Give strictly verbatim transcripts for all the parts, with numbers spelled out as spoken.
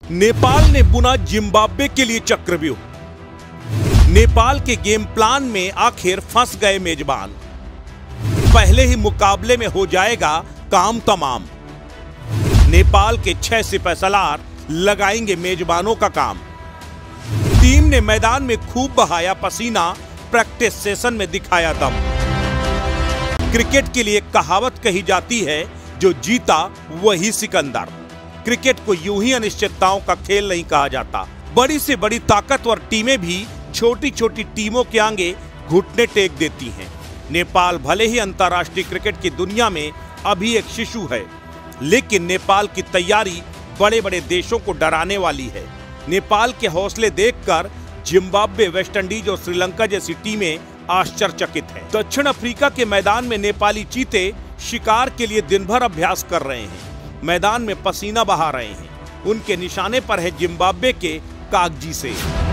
नेपाल ने बुना जिम्बाब्वे के लिए चक्रव्यूह। नेपाल के गेम प्लान में आखिर फंस गए मेजबान। पहले ही मुकाबले में हो जाएगा काम तमाम। नेपाल के छह सिपहसालार लगाएंगे मेजबानों का काम। टीम ने मैदान में खूब बहाया पसीना, प्रैक्टिस सेशन में दिखाया दम। क्रिकेट के लिए कहावत कही जाती है, जो जीता वही सिकंदर। क्रिकेट को यूं ही अनिश्चितताओं का खेल नहीं कहा जाता। बड़ी से बड़ी ताकतवर टीमें भी छोटी छोटी टीमों के आगे घुटने टेक देती हैं। नेपाल भले ही अंतर्राष्ट्रीय क्रिकेट की दुनिया में अभी एक शिशु है, लेकिन नेपाल की तैयारी बड़े बड़े देशों को डराने वाली है। नेपाल के हौसले देखकर जिम्बाब्वे, वेस्टइंडीज और श्रीलंका जैसी टीमें आश्चर्यचकित हैं। दक्षिण अफ्रीका के मैदान में नेपाली चीते शिकार के लिए दिन भर अभ्यास कर रहे हैं, मैदान में पसीना बहा रहे हैं। उनके निशाने पर है जिम्बाब्वे के कागजी से।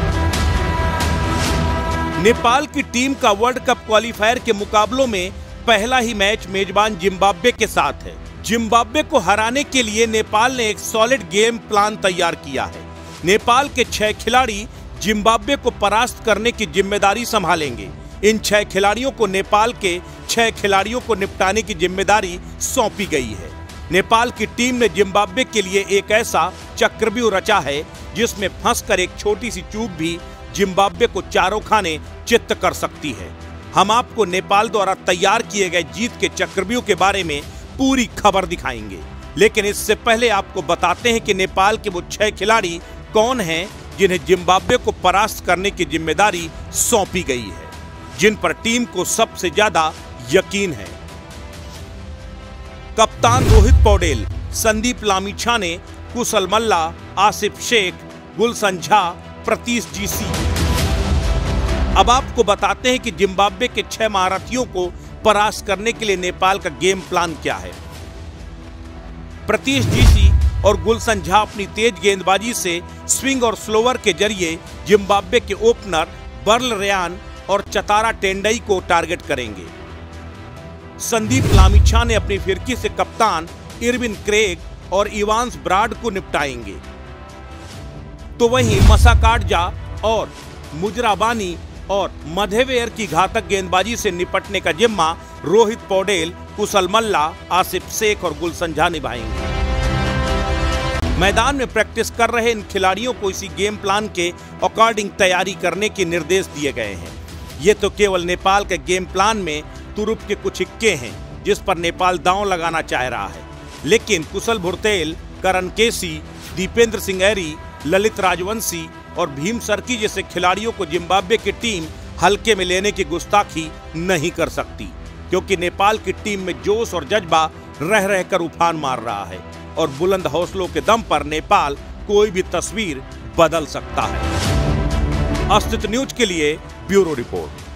नेपाल की टीम का वर्ल्ड कप क्वालिफायर के मुकाबलों में पहला ही मैच मेजबान जिम्बाब्वे के साथ है। जिम्बाब्वे को हराने के लिए नेपाल ने एक सॉलिड गेम प्लान तैयार किया है। नेपाल के छह खिलाड़ी जिम्बाब्वे को परास्त करने की जिम्मेदारी संभालेंगे। इन छह खिलाड़ियों को नेपाल के छह खिलाड़ियों को निपटाने की जिम्मेदारी सौंपी गई है। नेपाल की टीम ने जिम्बाब्वे के लिए एक ऐसा चक्रव्यूह रचा है, जिसमें फंसकर एक छोटी सी चूक भी जिम्बाब्वे को चारों खाने चित्त कर सकती है। हम आपको नेपाल द्वारा तैयार किए गए जीत के चक्रव्यूह के बारे में पूरी खबर दिखाएंगे, लेकिन इससे पहले आपको बताते हैं कि नेपाल के वो छह खिलाड़ी कौन हैं जिन्हें जिम्बाब्वे को परास्त करने की जिम्मेदारी सौंपी गई है, जिन पर टीम को सबसे ज्यादा यकीन है। कप्तान रोहित पौडेल, संदीप लामिछाने, कुशल मल्ला, आसिफ शेख, गुलशन झा, प्रतीश जीसी। अब आपको बताते हैं कि जिम्बाब्वे के छह महारथियों को परास्त करने के लिए नेपाल का गेम प्लान क्या है। प्रतीश जीसी और गुलशन झा अपनी तेज गेंदबाजी से स्विंग और स्लोवर के जरिए जिम्बाब्वे के ओपनर बर्ल रेयान और चतारा टेंडई को टारगेट करेंगे। संदीप लामिछाने अपनी फिरकी से कप्तान इरविन क्रेग और इवांस ब्राड को निपटाएंगे, तो वहीं मसाकाटजा और मुजराबानी और मधेवेयर की घातक गेंदबाजी से निपटने का जिम्मा रोहित पौडेल, कुशल मल्ला, आसिफ शेख और गुलशन झा निभाएंगे। मैदान में प्रैक्टिस कर रहे इन खिलाड़ियों को इसी गेम प्लान के अकॉर्डिंग तैयारी करने के निर्देश दिए गए हैं। ये तो केवल नेपाल के गेम प्लान में तुरुप के कुछ इक्के हैं, जिस पर नेपाल दांव लगाना चाह रहा है, लेकिन कुशल भुरतेल, करण केसी, दीपेंद्र सिंह ऐरी, ललित राजवंशी और भीम सर्की जैसे खिलाड़ियों को जिम्बाब्वे की टीम हल्के में लेने की गुस्ताखी नहीं कर सकती, क्योंकि नेपाल की टीम में जोश और जज्बा रह रहकर उफान मार रहा है और बुलंद हौसलों के दम पर नेपाल कोई भी तस्वीर बदल सकता है। अस्तित्व न्यूज के लिए ब्यूरो रिपोर्ट।